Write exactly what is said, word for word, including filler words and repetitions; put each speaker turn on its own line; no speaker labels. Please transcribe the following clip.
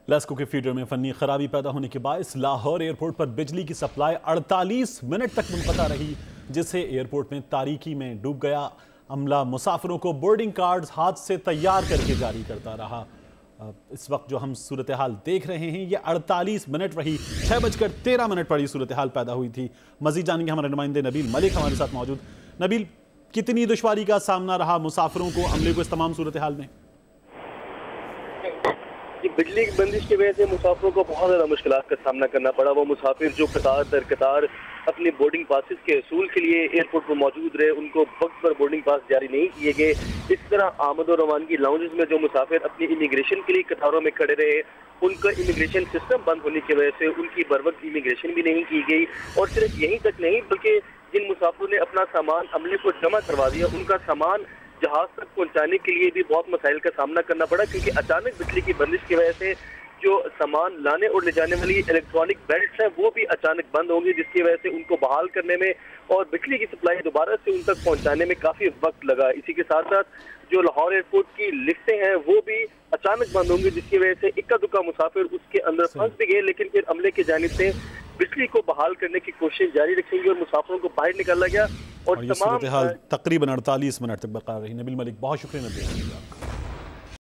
लेस्को के फीडर में फनी खराबी पैदा होने के बायस लाहौर एयरपोर्ट पर बिजली की सप्लाई अड़तालीस मिनट तक मुनक़ता रही, जिससे एयरपोर्ट में तारीकी में डूब गया। अमला मुसाफिरों को बोर्डिंग कार्ड्स हाथ से तैयार करके जारी करता रहा। इस वक्त जो हम सूरत हाल देख रहे हैं ये अड़तालीस मिनट रही। छः बजकर तेरह मिनट पर ये सूरत हाल पैदा हुई थी। मजीद जानेंगे हमारे नुमाइंदे नबील मलिक हमारे साथ मौजूद। नबील, कितनी दुश्वारी का सामना रहा मुसाफिरों को, अमले को इस तमाम सूरत हाल में?
बिजली की बंदिश की वजह से मुसाफिरों को बहुत ज़्यादा मुश्किलात का सामना करना पड़ा। वो मुसाफिर जो कतार दर कतार अपने बोर्डिंग पासिस के असूल के लिए एयरपोर्ट पर मौजूद रहे, उनको वक्त पर बोर्डिंग पास जारी नहीं किए गए। इस तरह आमद और रवानगी लाउंजेस में जो मुसाफिर अपनी इमिग्रेशन के लिए कतारों में खड़े रहे, उनका इमिग्रेशन सिस्टम बंद होने की वजह से उनकी बर वक्त इमिग्रेशन भी नहीं की गई। और सिर्फ यहीं तक नहीं, बल्कि जिन मुसाफिरों ने अपना सामान अमले को जमा करवा दिया, उनका सामान जहाज तक पहुंचाने के लिए भी बहुत मसाइल का सामना करना पड़ा, क्योंकि अचानक बिजली की बंदिश की वजह से जो सामान लाने और ले जाने वाली इलेक्ट्रॉनिक बेल्ट हैं वो भी अचानक बंद होंगी, जिसकी वजह से उनको बहाल करने में और बिजली की सप्लाई दोबारा से उन तक पहुंचाने में काफी वक्त लगा। इसी के साथ साथ जो लाहौर एयरपोर्ट की लिफ्टें हैं वो भी अचानक बंद होंगी, जिसकी वजह से इक्का दुक्का मुसाफिर उसके अंदर फंस भी गए। लेकिन फिर अमले की जानिब से बिजली को बहाल करने की कोशिश जारी रखेंगे और मुसाफिरों को बाहर निकाला गया। और, और
तमाम तकरीबन अड़तालीस मिनट तक बरकरार रही। नबील मलिक, बहुत शुक्रिया नबील।